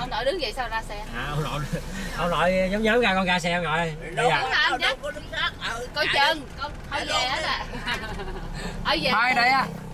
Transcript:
Ông nội đứng vậy sao ra xe? Ông nội giống ra con ra xe ông nội. Đúng hả anh chứ? Coi chừng, con thôi về hết à. Thôi về. Thôi đây á.